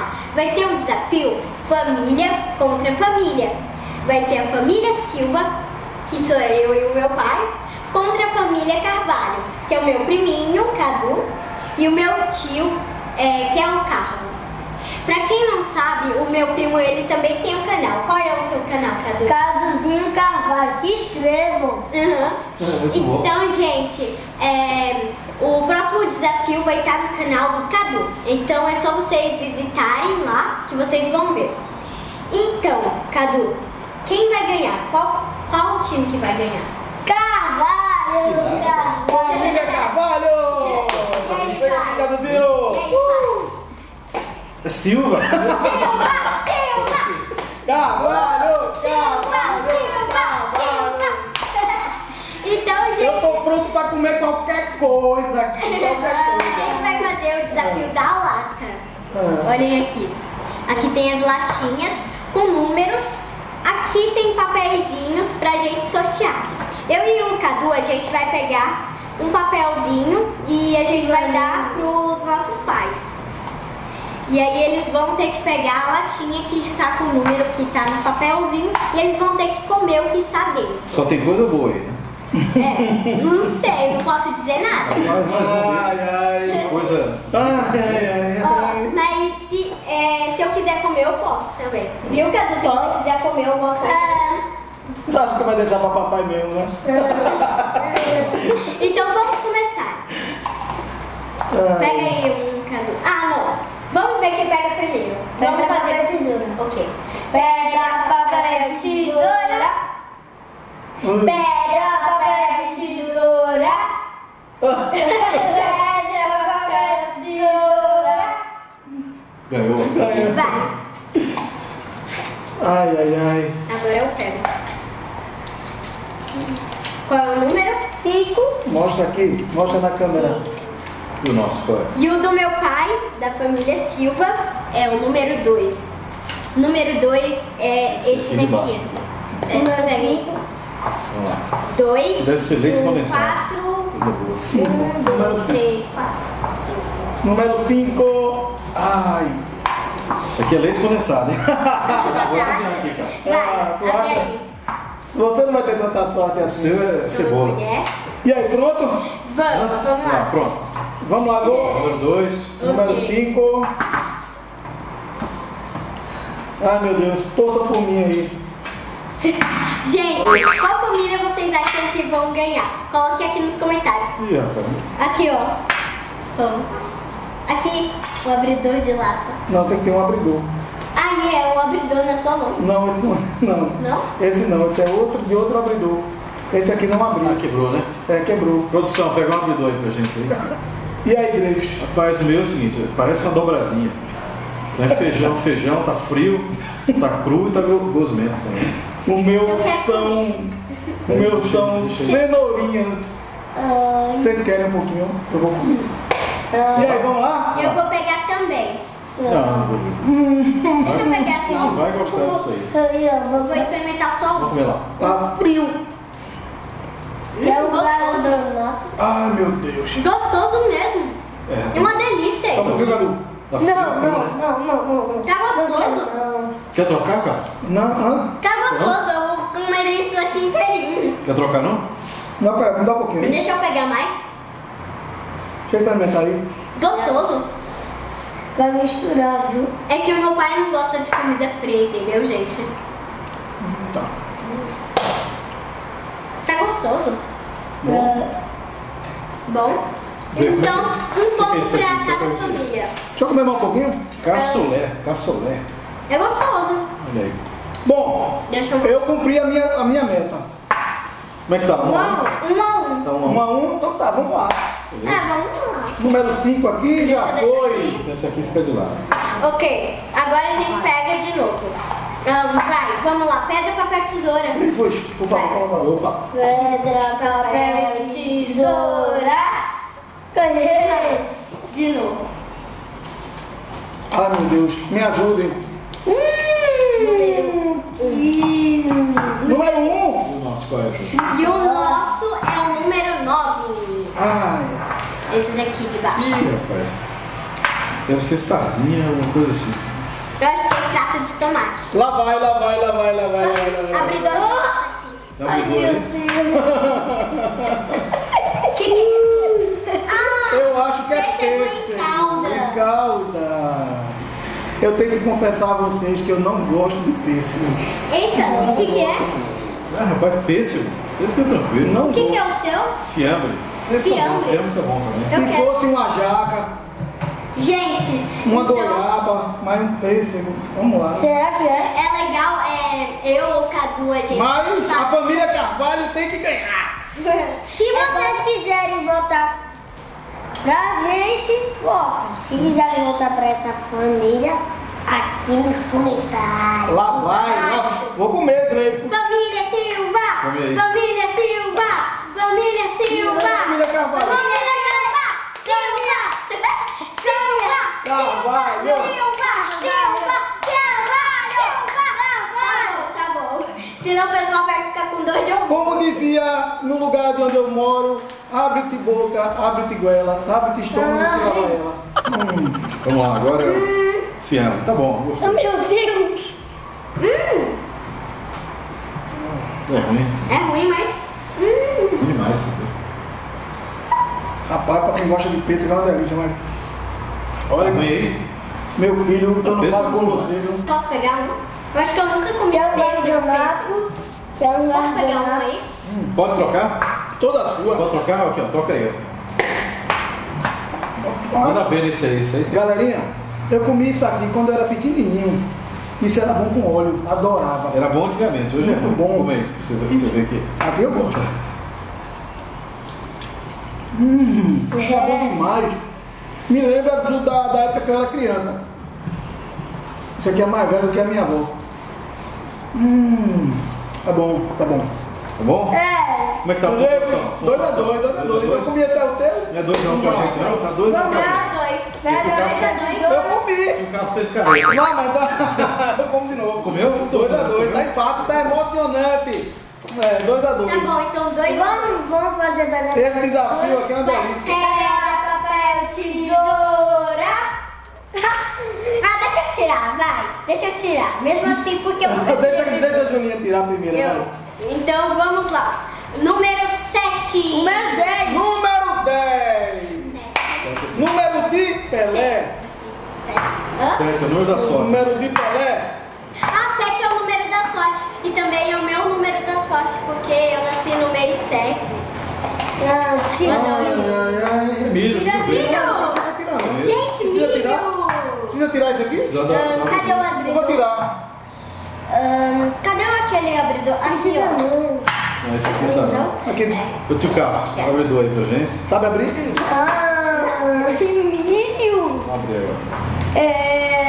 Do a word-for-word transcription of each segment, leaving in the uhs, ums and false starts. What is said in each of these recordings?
vai ser um desafio família contra família. Vai ser a família Silva, que sou eu e o meu pai, contra a família Carvalho, que é o meu priminho, Cadu, e o meu tio, é, que é o Carlos. Pra quem não sabe, o meu primo, ele também tem um canal. Qual é o seu canal, Cadu? Caduzinho Carvalho, se inscrevam. Uhum. É, Então, gente, é, o próximo desafio vai estar no canal do Cadu. Então é só vocês visitarem lá que vocês vão ver. Então, Cadu, quem vai ganhar? Qual, qual o time que vai ganhar? Carvalho, Carvalho. Família Carvalho! E aí, pai? Caduzinho! E aí, pai? É Silva? Silva! Silva! Carvalho! Silva! Silva! Então, gente, Eu tô pronto pra comer qualquer coisa aqui, qualquer a coisa. gente vai fazer o desafio da lata. Ah. Olhem aqui. Aqui tem as latinhas com números. Aqui tem papeizinhos pra gente sortear. Eu e o Cadu, a gente vai pegar um papelzinho e a gente vai dar pros nossos pais. E aí eles vão ter que pegar a latinha que está com o número que está no papelzinho e eles vão ter que comer o que está dentro. Só tem coisa boa aí, né? É, não sei, não posso dizer nada. Ai, ai, coisa. Ai, ai, Ó, mas se, é, se eu quiser comer, eu posso também. Viu, Cadu? Se você quiser comer alguma coisa. Você acha que vai deixar pra papai mesmo, né? Então vamos começar. Pega aí um, Cadu. Ah, não. Vamos ver quem pega primeiro. Vamos Pedra, fazer. papel, tesoura. Ok. Pedra, papel, tesoura. Pedra, papel, tesoura. Pedra, papel, tesoura. Ganhou. Ganhou. Vai. Ai, ai, ai. Agora eu pego. Qual é o número? Cinco. Mostra aqui, mostra na câmera. E o nosso qual é? E o do meu pai, da família Silva, é o número dois. Número dois é Esse esse aqui de baixo. daqui. É, pega aí. Vamos lá. Dois. Deve ser leite um, condensado. Quatro. Coisa boa. Um, dois, três, quatro, cinco. Número cinco. Ai. Isso aqui é leite condensado, hein? Você acha? aqui, cara. Vai, Ah, tu abre acha? aí. Você não vai ter tanta sorte assim. O seu é cebola. Mulher. E aí, pronto? Vamos, vamos Ah, lá. pronto. Vamos lá, Gô. Número dois. Número Ok. cinco. Ai, meu Deus. Torça por mim aí. Gente, qual família vocês acham que vão ganhar? Coloque aqui nos comentários. Ih, rapaz. Aqui, ó. Vamos. Aqui, o abridor de lata. Não, tem que ter um abridor. Aí é o abridor na sua mão. Não, esse não. Não. Não? Esse não. Esse é outro de outro abridor. Esse aqui não abriu. Ah, quebrou, né? É, quebrou. Produção, pega um abridor aí pra gente aí. E aí, Grace? Rapaz, o meu é o seguinte, parece uma dobradinha. Não é feijão, feijão, tá frio, tá cru e tá gosmento também. O meu Eu quero são. O meu são cenourinhas. Ai, Vocês querem um pouquinho? Eu vou comer. E ai. aí, vamos lá? Eu vou pegar também. Não, não vou. Deixa eu pegar só Não um. vai gostar disso aí. Aí, ó, Vou vou experimentar só Vamos um. comer lá. Tá frio. Quer o Gostoso. guardanapo? Ai, meu Deus. Gostoso mesmo. É. É uma delícia. Tá frio, Cadu? Tá frio, Não, não, né? não, não, não, não. Tá gostoso. Não. Quer trocar, cara? Não, hã? Tá gostoso. Eu comerei isso aqui inteirinho. Quer trocar não? Dá pra me dá um pouquinho. Deixa eu pegar mais. Deixa eu experimentar aí. Gostoso. Vai misturar, viu? É que o meu pai não gosta de comida fria, entendeu, gente? Tá. Tá gostoso. Bom. Bom. Vem, Então, vem. um pouco Que que é isso pra aqui? Só cada pra você. família. Deixa eu comer mais um pouquinho. Caçolé, caçolé. É gostoso. Olha aí. Bom, Deixa eu... eu cumpri a minha, a minha meta. Como é que tá? Um a um? Vamos, um a um. Então, um Um a um. a um, então tá, vamos lá. Ah, vamos lá. Número cinco aqui já Deixa eu foi. deixar Esse aqui fica de lado. Ok, agora a gente pega de novo. Ahn, vai, vamos lá. Pedra, papel, tesoura. Me fuja, por favor, por favor. Opa. Pedra, papel, tesoura. Ganhei. De novo. Ai, meu Deus, me ajudem. Número. Número um. E o nosso qual é, gente? E o nosso é o número nove. Ai, Esse daqui de baixo. Ih, rapaz. Deve ser sardinha, uma coisa assim. Eu acho que é extrato de tomate. Lá vai, lá vai, lá vai, lá vai, lá vai. Lá vai. Abridor de aqui. Já brigou aí? O que, que é isso? Ah, Eu acho que é pêssego em pêssego. calda. Em calda. Eu tenho que confessar a vocês que eu não gosto de pêssego. eita, o que, que é? Ah, rapaz, pêssego. Pêssego é tranquilo. Não O que, que é gosto. o seu? Fiambre. Esse é bom, Fiambre. fiambre tá bom também. Eu Se quero. fosse uma jaca, Gente, uma então, goiaba, mais um pêssego, vamos lá. Será que é? é legal, é, eu ou o Cadu, a gente Mas a sabe. família Carvalho tem que ganhar. Se vocês quiserem votar pra gente, vota. Se quiserem votar pra essa família, aqui nos comentários. Lá vai, lá. Vou comer, Dreyfus. Família Silva! Come aí. Família Silva! Família Silva! Família Carvalho. Família Silva! Silva! Silva! Carvalho. Silva! Silva! Silva! Tá bom, tá bom. Senão o pessoal vai ficar com dor de ouvido. Como dizia no lugar de onde eu moro, abre-te boca, abre-te goela, abre-te estômago e lava ela. Hum. Vamos lá, agora fiambre. Tá bom, gostei. Meu Deus! Hum, É ruim. é ruim, mas... Hum. Ruim demais isso aqui. Rapaz, pra quem gosta de pêssego é uma delícia, mas... Olha, ruim aí. Meu filho, eu não Pêssego falo com não. você, viu? Posso pegar um? Eu acho que eu nunca comi Quer um pêssego, pêssego. guardanapo? Quer um Posso pegar um guardanapo? aí? Pode trocar? Toda sua. Pode trocar? Aqui, ó. Troca aí, ó. Manda ver nesse aí, isso aí. Galerinha, eu comi isso aqui quando eu era pequenininho. Isso era bom com óleo, adorava. Era bom antigamente, hoje é Muito ruim. bom. Come aí, pra você ver, pra você ver aqui. Aqui eu gosto. Hum, isso é bom demais. Me lembra do, da, da época que eu era criança. Isso aqui é mais velho do que a minha avó. Hum, tá bom, tá bom. Tá bom? É. Como é que tá a Dois pontuação? dois a dois, dois a dois. Eu comi até o teu. Não é dois não pra gente, não? Tá dois não pra gente. Dois a dois. Vai, Dois vai, a dois. Eu comi. O Carlos fez careta. Não, mas tá. Eu como de novo. Comeu? dois a dois, tá empate, tá emocionante. É, dois a dois. Tá bom, então dois a Vamos, vamos fazer banana. Esse desafio aqui é uma delícia. Pedra, papel, tesoura. Ah, deixa eu tirar, vai. Deixa eu tirar. Mesmo assim, porque eu nunca tirei. Deixa, deixa a Julinha tirar primeiro, Eu. vai. Então vamos lá. Número sete. Número dez. Número dez. Número de Pelé. Hã? Sete, é o número da sorte. Número de Pelé. Ah, sete é o número da sorte. E também é o meu número da sorte, porque eu nasci no mês sete. Não, tira. Ai, ai, ai. Milho. Tira, muito bem. milho. Não precisa tirar, não. Gente, Precisa milho. tirar? Precisa tirar isso aqui? Precisa dar- Ahn, dar- cadê o Eu abridor? vou tirar. Ahn, cadê aquele abridor? Aqui, Precisa ó. não. Não, esse aqui tá. Não? Aqui. Ô tio Carlos, abre dois aí pra gente. Sabe abrir? Ah, que milho. Vamos abrir agora. É.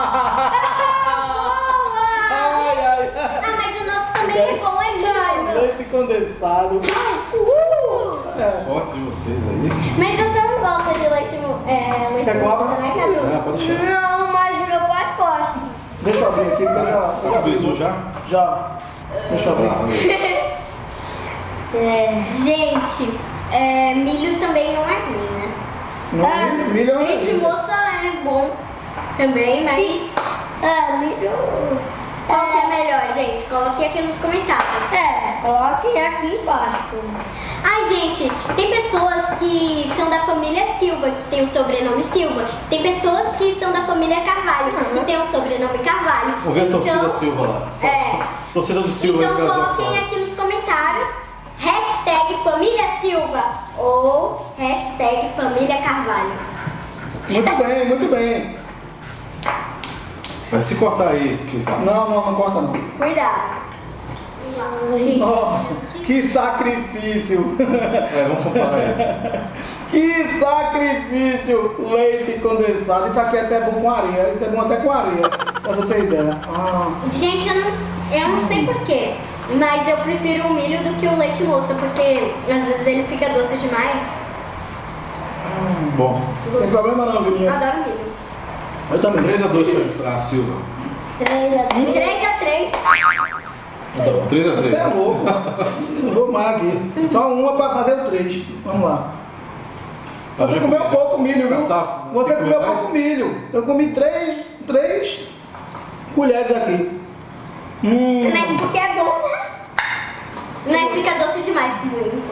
Ai, ai. Ah, mas o nosso também é bom, é milho. Leite condensado. Uhul. É. Sorte de vocês aí. Mas você não gosta de leite, é, leite Quer cobra? moça, né, Cadu? Ah, pode deixar. Não, mas meu pai gosta. Deixa eu abrir aqui, porque eu já. Já avisou já? Já. Deixa eu abrir. Ah, abre. É. Gente, é, milho também não é ruim, né? Não, Ah, milho- milho é uma Leite delícia. moça é bom também, mas Sim. É, milho. qual que é melhor, gente? Coloque aqui nos comentários. É, coloquem aqui embaixo. Ai, gente, tem pessoas que são da família Silva, que tem o sobrenome Silva. Tem pessoas que são da família Carvalho, que tem o sobrenome Carvalho. Vamos ver a torcida Então, Silva lá. É. Torcida do Silva aí Então no Brasil. coloquem aqui nos comentários hashtag família Silva ou hashtag família Carvalho. Muito bem, muito bem. Vai se cortar aí, tio Carlos. Não, não, não corta não. Cuidado. Nossa, que sacrifício. É, vamos comparar aí. Que sacrifício. Leite condensado. Isso aqui é até bom com areia. Isso é bom até com areia. Pra você ter ideia. Ah, Gente, eu não, eu não sei porquê, mas eu prefiro o milho do que o leite moça, porque às vezes ele fica doce demais. Bom, não tem problema não, Eu Julinha. adoro milho. Eu também. três a dois pra, pra Silva. três a três. três a três. Então, três a três. Você é louco. Não vou mais aqui. Só uma pra fazer o três. Vamos lá. Tá Você comeu pouco milho, viu? Tá safo. Você Tem que comeu comer pouco mais? milho. Eu comi três, três colheres aqui. Hum. Mas porque é bom, né? Mas fica doce demais com muito.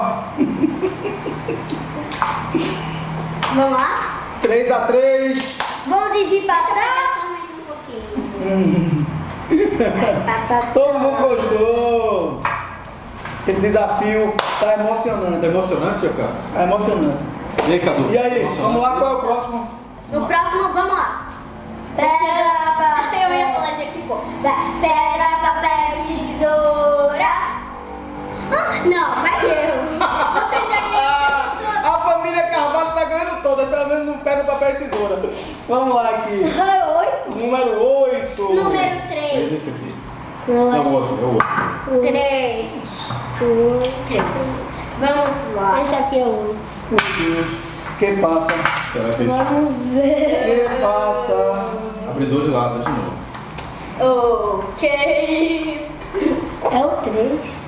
Vamos lá? três a três. Vamos desempatar. Só mais um pouquinho. Hum. Todo mundo gostou. Esse desafio tá emocionante. Tá emocionante, seu Carlos? É emocionante. E aí, Cadu? E aí, Emocionante? vamos lá, qual é o próximo? O próximo, vamos lá. Pedra, papel. Eu ia falar de aqui, pô. Vai. Pedra, papel, tesoura. Ah, não, vai eu. Você já Ah, disse. a família Carvalho tá ganhando toda, pelo menos não pega papel e tesoura. Vamos lá aqui. Oito. Número oito. Número Esse três. esse aqui. Não, É o outro, é o outro. Três. Três. Vamos lá. esse aqui é oito. Meu Deus, que passa? Será que é isso? Vamos ver. Que passa? Abridor de lado, de novo. Ok. É o três.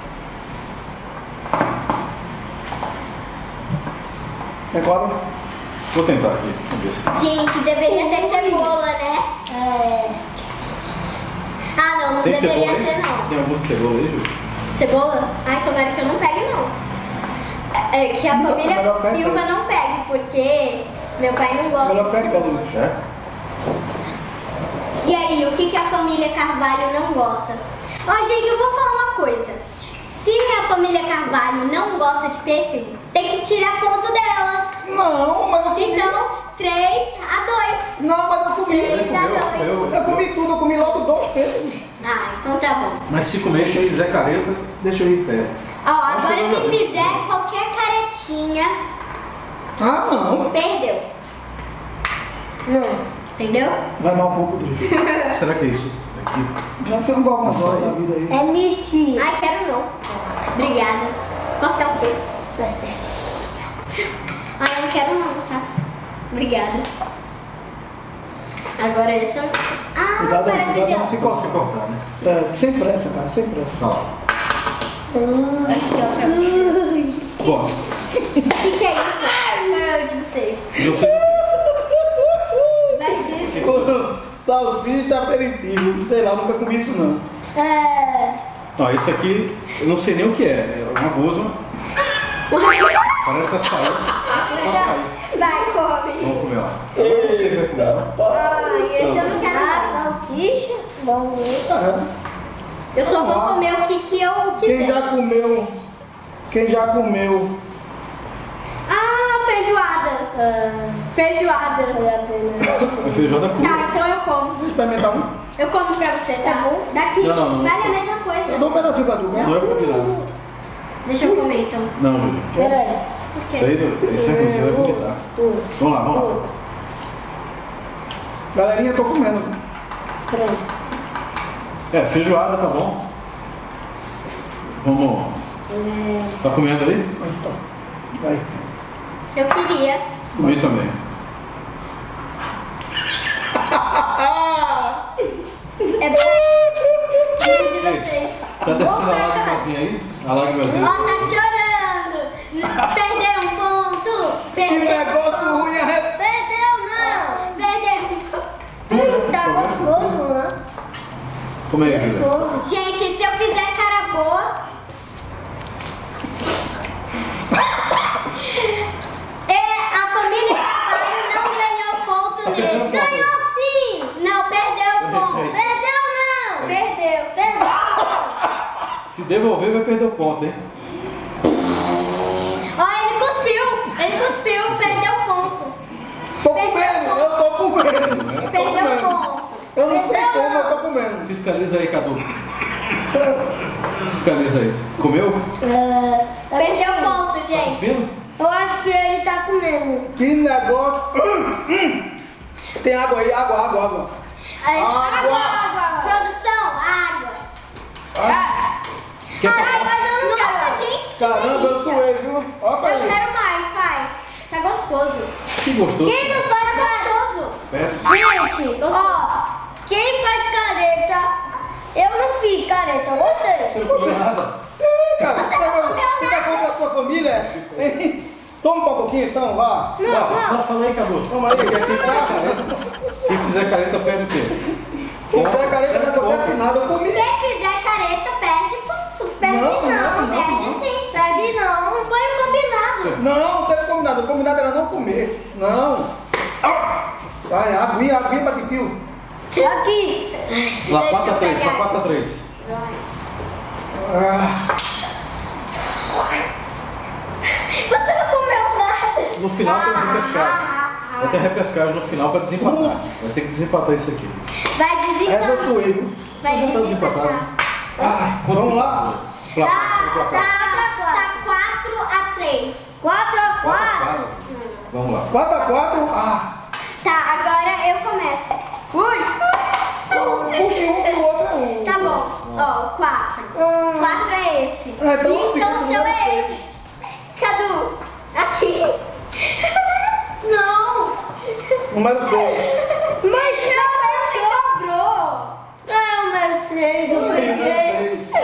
É quatro? Vou tentar aqui, vamos ver se. Gente, deveria ter cebola, né? É. Ah, não, não Tem cebola deveria aí? ter, não. Tem algum cebola aí, Júlio? Cebola? Ai, tomara que eu não pegue, não. É, é, que a família Melhor ficar em Silva paz. não pegue, porque meu pai não gosta. Melhor ficar em de casa, cebola. Luiz. É? E aí, o que, que a família Carvalho não gosta? Ó, gente, eu vou falar uma coisa. Se a família Carvalho não gosta de pêssego, tem que tirar ponto delas. Não, mas eu comi. Então, três a dois. Não, mas eu comi. três a Comeu, dois. comeu. Eu comi tudo, eu comi logo dois pêssegos. Ah, então tá bom. Mas se comer, aí Zé Careta, deixa eu ir em pé. Ó, Acho agora que eu se não vi. fizer qualquer caretinha, Ah, não. perdeu. Não. Entendeu? Vai mal um pouco dele. Será que é isso? Aqui. Já que você não gosta de controle da vida aí. É mentira. Ai, quero não. Obrigada. Cortar o quê? Ai, eu não quero não, tá? Obrigada. Agora esse eu não. Ah, Cuidado aí, parece cuidado gel. não se Pode se coçar. cortar, né? É, sem pressa, cara, sem pressa. Tá lá. Aqui, ó, pra vocês. Bom, O que, que é isso? Qual é o de vocês? eu sei. Vai dizer. Salsicha aperitivo. Sei lá, nunca comi isso não. É. Ó, esse aqui, eu não sei nem o que é. É uma gosma. Parece açaí. Açaí. Vai, come. Vamos comer lá. Você vai comer lá? Ai, esse eu não quero Ah, não. salsicha? Vamos ver. É. Eu só vou comer o que, que eu Quem quiser. já comeu? Quem já comeu? Ah, feijoada. Ah, Feijoada. vale a pena. É feijoada crua. Tá, então eu como. Vou experimentar um. Eu como pra você, tá bom? Daqui. Não, não, não. Vale a mesma Eu coisa. dou um pedacinho pra tu, Não né? é pra virar. Deixa eu comer então. Não, Júlio. Pera aí. Isso aí, do- isso aí você vai vomitar. Vamos lá, vamos lá. Galerinha, eu tô comendo. Pronto. É, feijoada, tá bom. Vamos. Tá comendo aí? Então, vai. Eu queria. Comi também. É bom. Muito de vocês. Tá descendo a lágrimazinha aí? A lágrimazinha. Ó, tá chorando. Perdeu um ponto. Que Perdeu. negócio ruim, arre... Perdeu, não. Perdeu um ponto. Tá gostoso, né? Como é, Júlia? Gostoso. Gente, se eu fizer cara boa. É, a família Carvalho não ganhou ponto nesse. Ganhou sim. Não, perdeu o ponto. Perdeu, não. Perdeu. Perdeu. Se devolver, vai perder o ponto, hein? Ó, ele cuspiu. Ele cuspiu, perdeu o ponto. Tô comendo, eu tô comendo. Eu tô Perdeu o comendo. ponto. Eu não sei como, eu tô comendo. Fiscaliza aí, Cadu. Fiscaliza aí. Comeu? É, tá Perdeu o gostoso. ponto, Tá gente. cuspindo? Eu acho que ele tá comendo. Que negócio. Hum, hum. Tem água aí, água, água, água. Aí, Água. água. Produção, água. Ah, Quer Ai, passar? mas eu não Nossa, gente, que caramba, eu delícia. suei, viu? Olha pra Eu aí. quero mais, pai. Tá gostoso. Que gostoso. Quem não faz Tá careta? gostoso. Péssimo. Gente, ó, quem faz careta? Eu não fiz careta, eu Você gostei. não comeu nada? Ih, cara, você não tá comeu você tá contra a sua família? Hein? Toma um pouquinho então, vá. Não, Não, não. não, fala aí, Cadu. Toma aí. Quem fizer careta, quem fizer careta perde o quê? aqui, Patiquinho. Aqui. Lá, Deixa quatro a eu três, pegar. tá quatro a três. Ah, Você não comeu nada. No final tem uma repescagem. Vai ter repescagem no final pra desempatar. Vai ter que desempatar isso aqui. Vai essa eu desempatar. sou eu. Vai Já tá desempatar. desempatado. Ah, vamos lá. Placar, Tá, placar. tá quatro a três. quatro a quatro a quatro. quatro. Vamos lá. quatro a quatro. Ah, Tá, agora eu começo. Ui! só puxa um que o outro é um. Tá bom. Ó, quatro. Ah. Quatro é esse. Ah, então fica então com o seu número é seis. esse. Cadu, aqui. Não. Número seis. Mas Você cobrou. é o número seis, eu Número peguei. seis.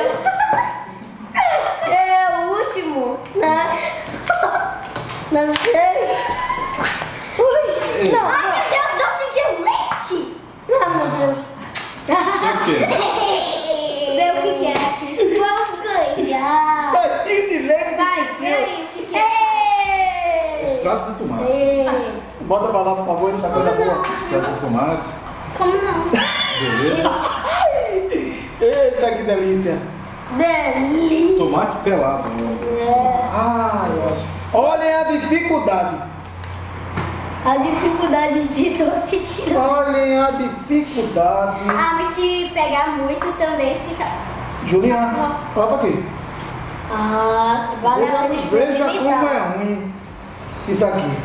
É o último, né? Número seis. Ui, não, Ai, não. meu Deus, doce de leite. Ah, meu Deus. O quê? Vê o que que é aqui. Vamos ganhar. Tadinho de leite. Vai, vê aí o que que é. Extrato de tomate. Ei. Bota pra lá, por favor, essa coisa boa. Extrato de tomate. Como não? Beleza. Eita, que delícia. Delícia. Tomate pelado. Ai, nossa. Olhem a dificuldade. A dificuldade de doce de Olhem a dificuldade. Ah, mas se pegar muito também fica... Juliana, copa aqui. Ah, vale a pena Veja, veja como experimentar. é ruim isso aqui.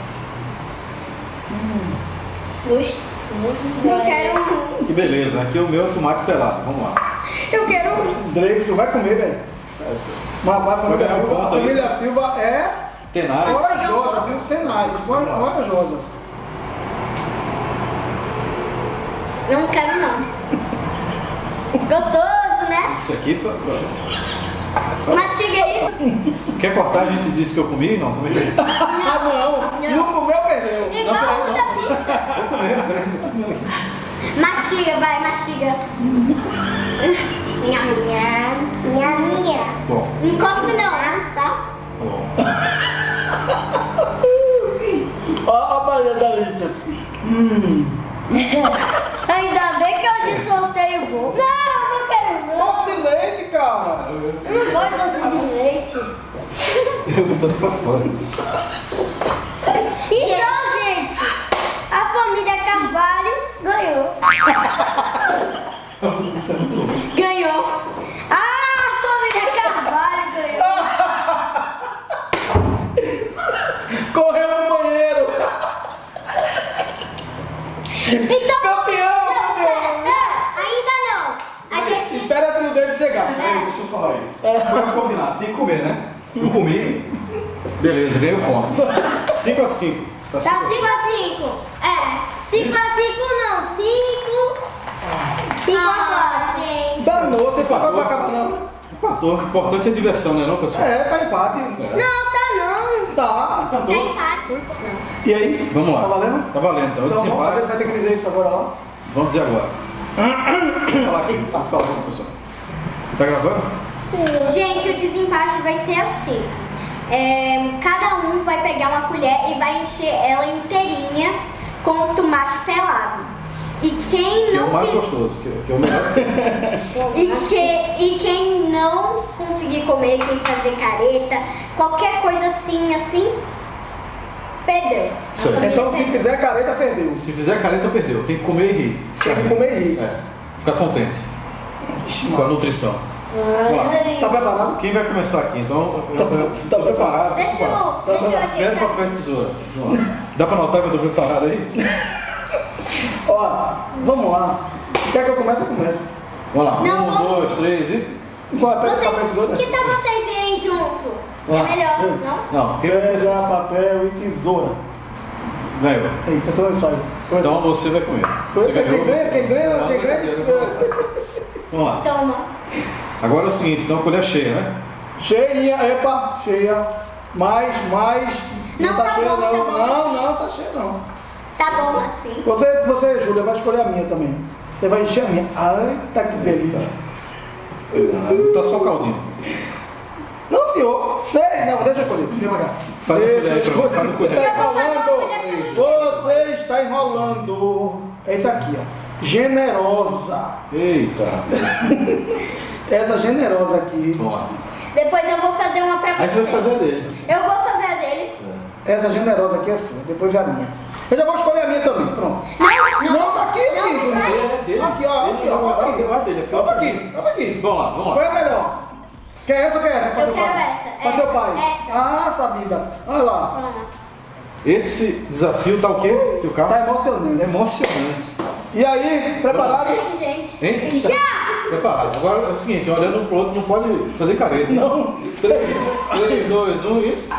Gostoso. Não quero um. Que beleza. Aqui o meu é tomate pelado. Vamos lá. Eu quero um. Dreyfus, vai comer, velho. Mas a família, Vai ganhar um Silva, ponto a aí. família Silva é Tenaz. corajosa, viu? Tenaz, corajosa. Não quero não. Gostoso, né? Isso aqui pra... pra- Mastiga aí. Quer cortar? A gente disse que eu comi? Não, comi. Vou Ah, não. Não comeu, perdeu. Igual o da pizza. comer, peraí. Mastiga, vai, mastiga. Nham, nham, nham, nham. Bom, Não cospe não, tá? bom. Ó, a barriga da lista. Hum. Ainda bem que eu de sorteio bom. Não, não quero não. Doce de leite, cara. Eu não gosto de doce de leite. Eu botando pra fora. Então, gente, a família Carvalho ganhou. Isso é muito louco. Ganhou. Ah, a família Carvalho ganhou. Correu no banheiro. Então... Campeão, Não, campeão. é, ainda não. A gente... Espera que o David chegar. Peraí, deixa eu falar aí. Vamos combinar. Tem que comer, né? Eu comi. Beleza, ganhei o ponto. cinco a cinco. Tá Tá cinco a cinco. cinco a cinco. É. cinco a cinco não, cinco. cinco a Ah, quatro. gente. Danou, você foi pra acabar não. Empatou. O importante é diversão, né, não, pessoal? É, tá empate. Não, tá não. Tá, É empatou. empate. E aí? Vamos lá. Tá valendo? Tá valendo. Então, Então vamos fazer, desempate. vai ter que dizer isso agora lá. Vamos dizer agora. Vou falar aqui. Tá falando, pessoal. Tá gravando? Gente, o desempate vai ser assim. É, cada um vai pegar uma colher e vai encher ela inteirinha com o tomate pelado. E quem Que é o não mais fi- gostoso, que, que é o melhor. e, que, e quem não conseguir comer, quem fazer careta, qualquer coisa assim, assim, perdeu. Isso aí. A família Então, se perdeu. fizer careta, perdeu. Se fizer careta, perdeu. Tem que comer e rir. Tem que comer e rir. É. Ficar contente com a nutrição. Vamos lá. Tá preparado? Quem vai começar aqui? Então, Tá- eu- eu- tá tô preparado. Deixa Vamos lá. eu, deixa eu Pedra, ajeitar. papel e tesoura. Vamos lá. Dá pra notar que eu tô preparado aí? Ó, vamos lá. Quer que eu comece? Eu começo. Vamos lá. Não, um, vamos- dois, três e. Qual é? Pega papel e tesoura? Vocês, que tal vocês irem junto? Vamos lá. É melhor, não? Não, quem vai começar? Pedra, papel e tesoura. Ganhou. Eita, então é isso aí. Então você vai comer. Você Quem ganhou. ganha, quem ganha, Não, quem ganha. brincadeira. Vamos lá. Toma. Agora é o seguinte, então a colher cheia, né? Cheia, epa, cheia. Mais, mais. Não, tá cheia, bom, não. tá bom. Não, não, tá cheia não. Tá bom assim. Você, você, Júlia, vai escolher a minha também. Você vai encher a minha. Ai, tá que delícia. Tá só o caldinho. Não, senhor. Ei, não, deixa eu escolher. Vem pra cá. Faz a deixa colher aí pra mim, escolher. faz a colher. Você está Eu vou fazer uma enrolando. colher pra você. Você está enrolando. é isso aqui, ó. Generosa. Eita. Essa generosa aqui. Bom. Depois eu vou fazer uma pra você. Aí você vai fazer a dele. Eu vou fazer a dele. Essa generosa aqui é sua, depois é a minha. Eu já vou escolher a minha também, pronto. Não, não. Não, tá aqui, Não, aqui, Júnior. vai. É dele. Aqui, ó, Ele aqui, ó. vai Aqui, dele, vai dele. Opa aqui, opa aqui. Vamos lá, vamos Qual lá. é a melhor? Quer essa ou quer essa? Pra Eu seu quero pai? essa, Pra essa, seu pai. essa. Ah, sabida. Olha lá. Toma. Esse desafio tá o quê, tio Carlos? Tá emocionante. Emocionante. E aí, preparado? Aqui, gente. Hein? Já! Preparado. Agora é o seguinte, olhando um pro outro não pode fazer careta. Não. três, dois, um e...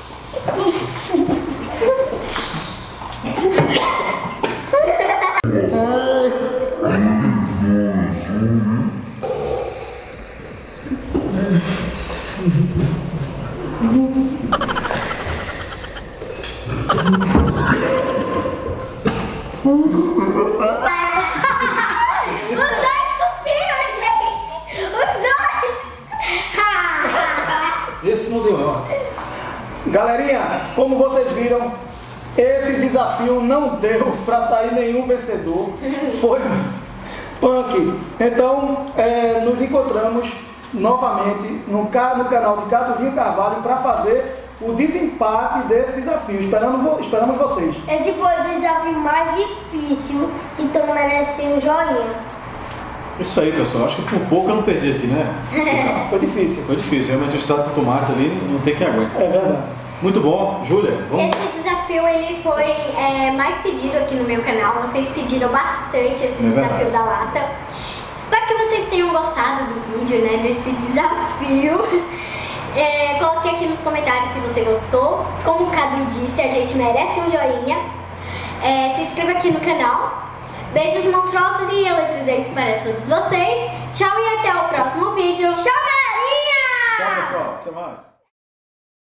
Os dois cuspiram, gente! Os dois! Esse não deu não. Galerinha, como vocês viram, esse desafio não deu para sair nenhum vencedor. Foi Punk. Então, é, nos encontramos novamente no, ca- no canal de Catuzinho Carvalho para fazer o desempate desse desafio. Esperando, vo- esperamos vocês. Esse foi o desafio mais difícil, então merece um joinha. Isso aí, pessoal. Acho que por pouco eu não perdi aqui, né? Foi difícil. Foi difícil. Realmente o extrato de tomate ali não tem que aguentar. É verdade. Muito bom. Júlia, vamos... Esse desafio ele foi é, mais pedido aqui no meu canal. Vocês pediram bastante esse É desafio verdade. da lata. Espero que vocês tenham gostado do vídeo, né? Desse desafio. É, coloque aqui nos comentários se você gostou. Como o Cadu disse, a gente merece um joinha. É, se inscreva aqui no canal. Beijos monstruosos e eletrizantes para todos vocês. Tchau e até o próximo vídeo. Tchau, galerinha! Tchau, pessoal. Até mais.